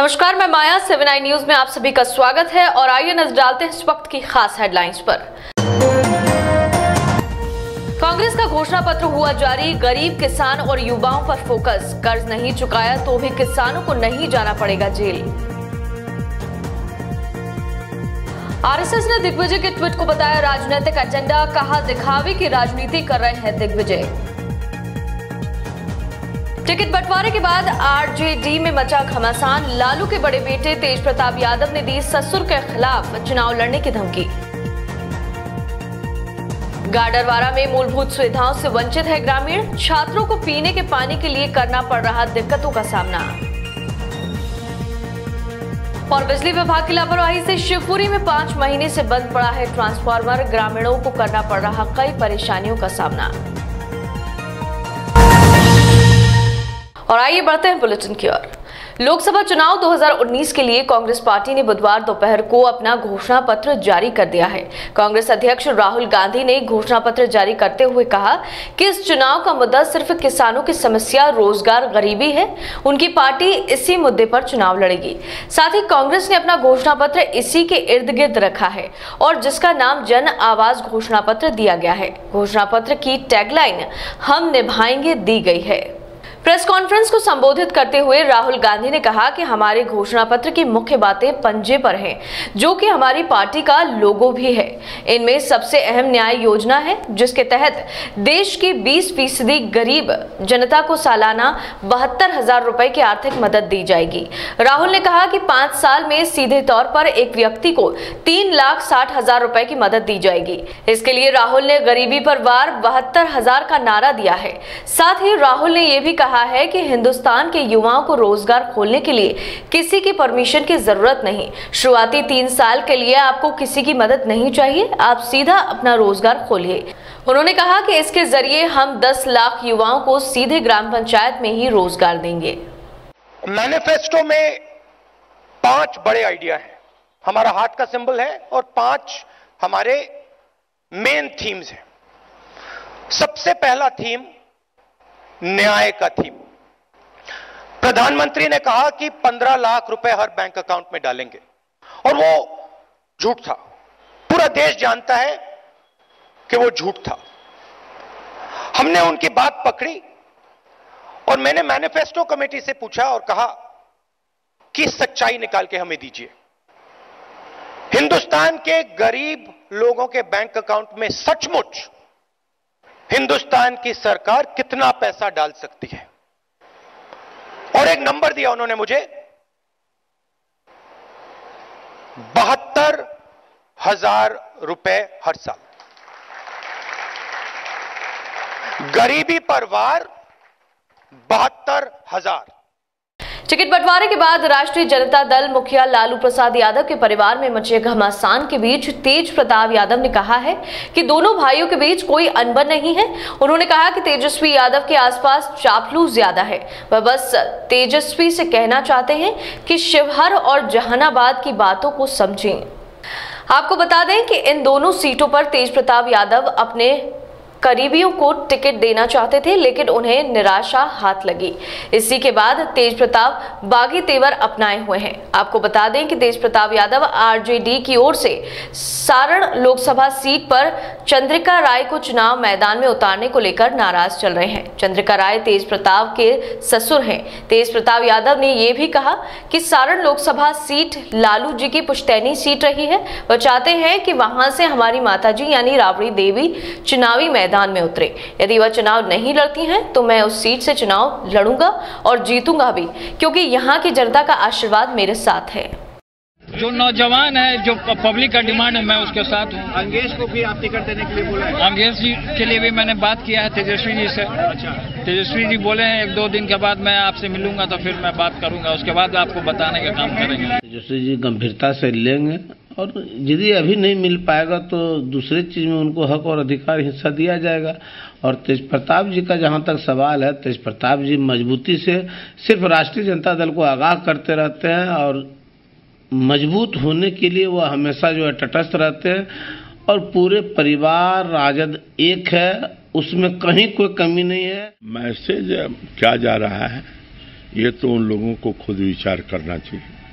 नमस्कार, मैं माया 7i news में आप सभी का स्वागत है और आइए नजर डालते हैं इस वक्त की खास हेडलाइंस पर। कांग्रेस का घोषणा पत्र हुआ जारी, गरीब किसान और युवाओं पर फोकस। कर्ज नहीं चुकाया तो भी किसानों को नहीं जाना पड़ेगा जेल। आरएसएस ने दिग्विजय के ट्वीट को बताया राजनीतिक एजेंडा, कहा दिखावे की राजनीति कर रहे हैं दिग्विजय। टिकट बंटवारे के बाद आरजेडी में मचा घमासान, लालू के बड़े बेटे तेज प्रताप यादव ने दी ससुर के खिलाफ चुनाव लड़ने की धमकी। गाडरवारा में मूलभूत सुविधाओं से वंचित है ग्रामीण, छात्रों को पीने के पानी के लिए करना पड़ रहा दिक्कतों का सामना। और बिजली विभाग की लापरवाही से शिवपुरी में 5 महीने से बंद पड़ा है ट्रांसफार्मर, ग्रामीणों को करना पड़ रहा कई परेशानियों का सामना। और आइए बढ़ते हैं बुलेटिन की ओर। लोकसभा चुनाव 2019 के लिए कांग्रेस पार्टी ने बुधवार दोपहर को अपना घोषणा पत्र जारी कर दिया है। कांग्रेस अध्यक्ष राहुल गांधी ने घोषणा पत्र जारी करते हुए कहा कि इस चुनाव का मुद्दा सिर्फ किसानों की समस्या, रोजगार, गरीबी है। उनकी पार्टी इसी मुद्दे पर चुनाव लड़ेगी। साथ ही कांग्रेस ने अपना घोषणा पत्र इसी के इर्द गिर्द रखा है और जिसका नाम जन आवाज घोषणा पत्र दिया गया है। घोषणा पत्र की टैगलाइन हम निभाएंगे दी गई है। प्रेस कॉन्फ्रेंस को संबोधित करते हुए राहुल गांधी ने कहा कि हमारे घोषणा पत्र की मुख्य बातें पंजे पर हैं, जो कि हमारी पार्टी का लोगो भी है। इनमें सबसे अहम न्याय योजना है, जिसके तहत देश की 20% गरीब जनता को सालाना 72,000 रुपए की आर्थिक मदद दी जाएगी। राहुल ने कहा कि 5 साल में सीधे तौर पर एक व्यक्ति को 3,60,000 रुपए की मदद दी जाएगी। इसके लिए राहुल ने गरीबी पर वार 72,000 का नारा दिया है। साथ ही राहुल ने यह भी कहा है कि हिंदुस्तान के युवाओं को रोजगार खोलने के लिए किसी की परमिशन की जरूरत नहीं। शुरुआती 3 साल के लिए आपको किसी की मदद नहीं चाहिए, आप सीधा अपना रोजगार खोलिए। उन्होंने कहा कि इसके जरिए हम 10 लाख युवाओं को सीधे ग्राम पंचायत में ही रोजगार देंगे। मैनिफेस्टो में 5 बड़े आइडिया हैं। हमारा हाथ का सिंबल है और 5 हमारे मेन थीम्स हैं। सबसे पहला थीम न्याय का थीम। प्रधानमंत्री ने कहा कि 15 लाख रुपए हर बैंक अकाउंट में डालेंगे और वो झूठ था। पूरा देश जानता है कि वो झूठ था। हमने उनकी बात पकड़ी और मैंने मैनिफेस्टो कमेटी से पूछा और कहा कि सच्चाई निकाल के हमें दीजिए। हिंदुस्तान के गरीब लोगों के बैंक अकाउंट में सचमुच हिंदुस्तान की सरकार कितना पैसा डाल सकती है। और एक नंबर दिया उन्होंने मुझे, 72,000 रुपए हर साल। गरीबी पर वार 72,000। टिकट बंटवारे के बाद राष्ट्रीय जनता दल मुखिया लालू प्रसाद यादव के परिवार में मचे घमासान के बीच तेज प्रताप यादव ने कहा है कि दोनों भाइयों के बीच कोई अनबन नहीं है। उन्होंने कहा कि तेजस्वी यादव के आसपास चापलूस ज्यादा है। वह बस तेजस्वी से कहना चाहते हैं कि शिवहर और जहानाबाद की बातों को समझें। आपको बता दें कि इन दोनों सीटों पर तेज प्रताप यादव अपने करीबियों को टिकट देना चाहते थे, लेकिन उन्हें निराशा हाथ लगी। इसी के बाद तेज प्रताप बागी तेवर अपनाए हुए हैं। आपको बता दें कि तेज प्रताप यादव आरजेडी की ओर से सारण लोकसभा सीट पर चंद्रिका राय को चुनाव मैदान में उतारने को लेकर नाराज चल रहे हैं। चंद्रिका राय तेज प्रताप के ससुर हैं। तेज प्रताप यादव ने यह भी कहा कि सारण लोकसभा सीट लालू जी की पुश्तैनी सीट रही है। वह चाहते हैं कि वहां से हमारी माताजी यानी राबड़ी देवी चुनावी मैदान में उतरे। यदि वह चुनाव नहीं लड़ती हैं तो मैं उस सीट से चुनाव लड़ूंगा और जीतूंगा भी, क्योंकि यहाँ की जनता का आशीर्वाद मेरे साथ है। जो नौजवान है, जो पब्लिक का डिमांड है, मैं उसके साथ हूँ। अंगेश को भी आप टिकट देने के लिए बोला है? अंगेश जी के लिए भी मैंने बात किया है तेजस्वी जी से। अच्छा। तेजस्वी जी बोले हैं 1-2 दिन के बाद मैं आपसे मिलूंगा तो फिर मैं बात करूंगा, उसके बाद आपको बताने का काम करेंगे। तेजस्वी जी गंभीरता से लेंगे और यदि अभी नहीं मिल पाएगा तो दूसरे चीज में उनको हक और अधिकार हिस्सा दिया जाएगा। और तेज प्रताप जी का जहां तक सवाल है, तेज प्रताप जी मजबूती से सिर्फ राष्ट्रीय जनता दल को आगाह करते रहते हैं और मजबूत होने के लिए वह हमेशा जो है तटस्थ रहते हैं और पूरे परिवार राजद एक है, उसमें कहीं कोई कमी नहीं है। मैसेज क्या जा रहा है ये तो उन लोगों को खुद विचार करना चाहिए।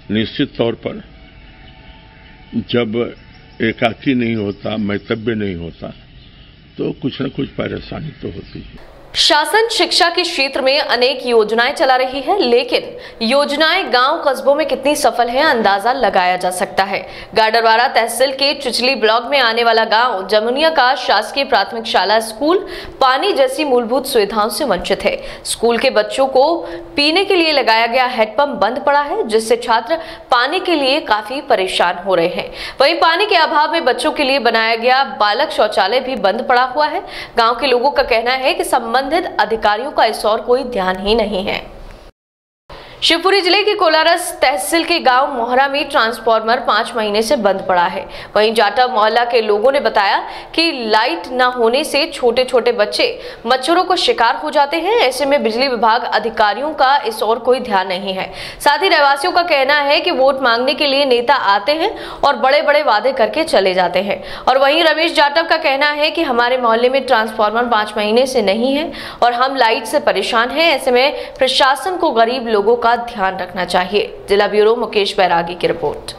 निश्चित तौर पर जब एकाकी नहीं होता, मैतव्य नहीं होता, तो कुछ न कुछ परेशानी तो होती है। शासन शिक्षा के क्षेत्र में अनेक योजनाएं चला रही है, लेकिन योजनाएं गांव कस्बों में कितनी सफल है अंदाजा लगाया जा सकता है। गाडरवारा तहसील के चिचली ब्लॉक में आने वाला गांव जमुनिया का शासकीय प्राथमिक शाला स्कूल पानी जैसी मूलभूत सुविधाओं से वंचित है। स्कूल के बच्चों को पीने के लिए लगाया गया हैंडपंप बंद पड़ा है, जिससे छात्र पानी के लिए काफी परेशान हो रहे हैं। वहीं पानी के अभाव में बच्चों के लिए बनाया गया बालक शौचालय भी बंद पड़ा हुआ है। गाँव के लोगों का कहना है कि संबंधित अधिकारियों का इस और कोई ध्यान ही नहीं है। शिवपुरी जिले के कोलारस तहसील के गांव मोहरा में ट्रांसफार्मर 5 महीने से बंद पड़ा है। वहीं जाटा मोहल्ला के लोगों ने बताया कि लाइट न होने से छोटे छोटे बच्चे मच्छरों को शिकार हो जाते हैं। ऐसे में बिजली विभाग अधिकारियों का इस और कोई ध्यान नहीं है। साथ ही रहवासियों का कहना है कि वोट मांगने के लिए नेता आते हैं और बड़े बड़े वादे करके चले जाते हैं। और वहीं रमेश जाटव का कहना है कि हमारे मोहल्ले में ट्रांसफार्मर 5 महीने से नहीं है और हम लाइट से परेशान हैं। ऐसे में प्रशासन को गरीब लोगों का ध्यान रखना चाहिए। जिला ब्यूरो मुकेश बैरागी की रिपोर्ट।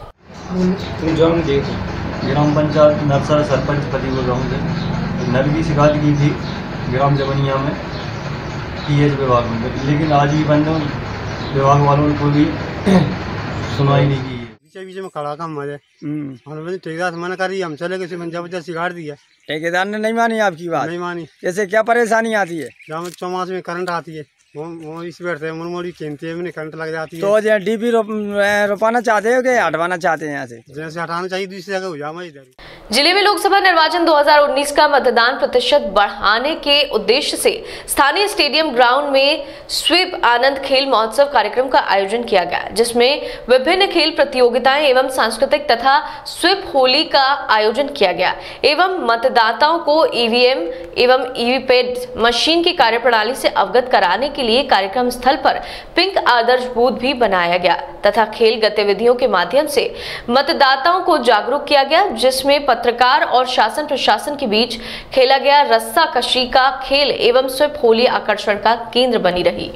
ग्राम पंचायत नरसर सरपंच पति बोल रहा हूँ। नल की शिकायत की थी ग्राम जमुनिया में पीएच विभाग में, लेकिन आज भी बंद विभाग वालों को भी सुनवाई नहीं की है। बीच में खड़ा काम मजे ठेकेदार मना करी, हम चले गए मंजा सिगाड़ दिया। ठेकेदार ने नहीं मानी आपकी बात? नहीं मानी। जैसे क्या परेशानी आती है? जहाँ चौमास में करंट आती है, वो इस बैठते मुरमुरी खेलती है, मैंने करंट लग जाती है। तो जो डीपी रोपाना चाहते हो कि हटवाना चाहते हैं यहाँ से? जैसे हटाना चाहिए दूसरी जगह हो जाए इधर। जिले में लोकसभा निर्वाचन 2019 का मतदान प्रतिशत बढ़ाने के उद्देश्य से स्थानीय स्टेडियम ग्राउंड में स्वीप आनंद खेल महोत्सव कार्यक्रम का आयोजन किया गया, जिसमें विभिन्न खेल प्रतियोगिताएं एवं सांस्कृतिक तथा स्वीप होली का आयोजन किया गया एवं मतदाताओं को ईवीएम एवं ईवीपैट मशीन की कार्यप्रणाली से अवगत कराने के लिए कार्यक्रम स्थल पर पिंक आदर्श बूथ भी बनाया गया तथा खेल गतिविधियों के माध्यम से मतदाताओं को जागरूक किया गया, जिसमें पत्रकार और शासन प्रशासन के बीच खेला गया रस्सा कशी का खेल एवं स्वीप होली आकर्षण का केंद्र बनी रही।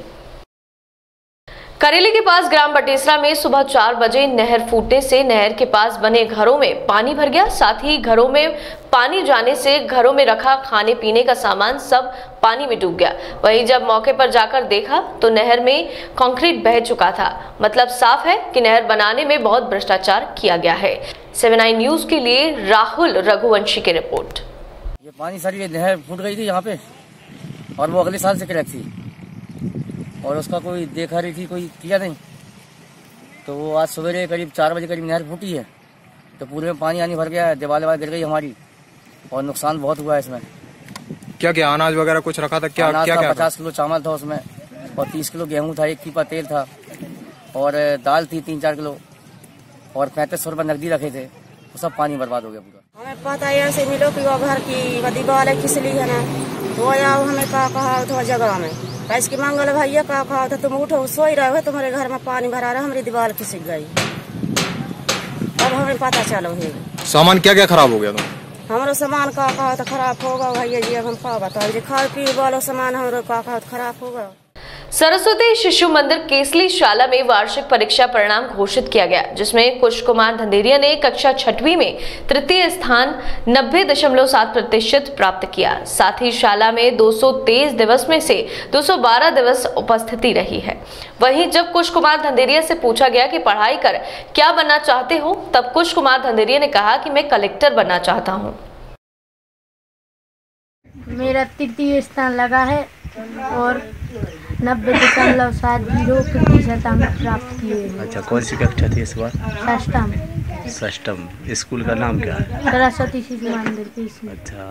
करेली के पास ग्राम बटेसरा में सुबह 4 बजे नहर फूटने से नहर के पास बने घरों में पानी भर गया। साथ ही घरों में पानी जाने से घरों में रखा खाने पीने का सामान सब पानी में डूब गया। वहीं जब मौके पर जाकर देखा तो नहर में कंक्रीट बह चुका था। मतलब साफ है कि नहर बनाने में बहुत भ्रष्टाचार किया गया है। 7/9 न्यूज के लिए राहुल रघुवंशी की रिपोर्ट। ये पानी सर ये नहर फूट गई थी यहाँ पे और वो अगले साल से क्रैक थी और उसका कोई देखा रही थी, कोई किया नहीं। तो वो आज सवेरे करीब 4 बजे करीब नहर फूटी है तो पूरे में पानी आनी भर गया है, दीवार गिर गई हमारी और नुकसान बहुत हुआ है इसमें। क्या क्या अनाज वगैरह कुछ रखा था? क्या अनाज क्या, क्या 50 किलो चावल था उसमें और 30 किलो गेहूं था, 1 पीपा तेल था और दाल थी 3-4 किलो और 3500 रुपये नकदी रखे थे। तो सब पानी बर्बाद हो गया पूरा। हमें पता ऐसे मिलो कि वो घर की दीवार है खिसली है ना, तो हमें कहा था जगह में कैसे की मंगल भैया कहा था तुम उठो सो ही रहे हो, तुम्हारे घर में पानी भरा रहा, हमारी दीवार खिसक गई। अब हमें पता चलो है सामान क्या क्या खराब हो गया? तो हमारा सामान कहा था खराब होगा भैया जी। अब हम का बताओ खाए पी वाला सामान हमारा कहा खराब होगा। सरस्वती शिशु मंदिर केसली शाला में वार्षिक परीक्षा परिणाम घोषित किया गया, जिसमें कुश कुमार धंधेरिया ने कक्षा 6वीं में तृतीय स्थान 90.7% प्राप्त किया। साथ ही शाला में 223 दिवस में से 212 दिवस उपस्थिति रही है। वहीं जब कुश कुमार धंधेरिया से पूछा गया कि पढ़ाई कर क्या बनना चाहते हो, तब कुश कुमार धंधेरिया ने कहा कि मैं कलेक्टर बनना चाहता हूँ। मेरा तृतीय स्थान लगा है और 90.70% अंक प्राप्त किए। अच्छा, कौन सी कक्षा थी इस बार? षष्ठम। स्कूल का नाम क्या है? सरस्वती शिशु मंदिर केसली। अच्छा,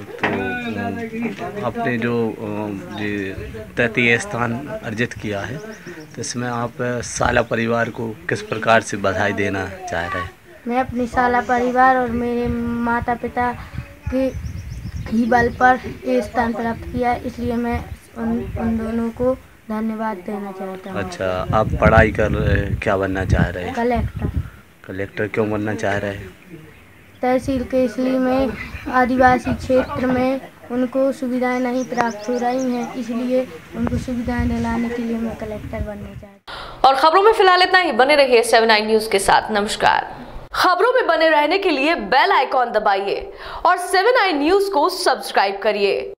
तो आपने जो तृतीय स्थान अर्जित किया है तो इसमें आप साला परिवार को किस प्रकार से बधाई देना चाह रहे हैं? मैं अपनी साला परिवार और मेरे माता पिता के ही बल पर ये स्थान प्राप्त किया, इसलिए मैं उन दोनों को धन्यवाद देना चाहता हूँ। अच्छा, आप पढ़ाई कर क्या बनना चाह रहे हैं? कलेक्टर। कलेक्टर क्यों बनना चाह रहे हैं? तहसील केसली में आदिवासी क्षेत्र में उनको सुविधाएं नहीं प्राप्त हो रही हैं, इसलिए उनको सुविधाएं दिलाने के लिए मैं कलेक्टर बनना चाहता हूँ। और खबरों में फिलहाल इतना ही। बने रहिए 7i न्यूज के साथ। नमस्कार। खबरों में बने रहने के लिए बेल आइकॉन दबाइए और 7i न्यूज को सब्सक्राइब करिए।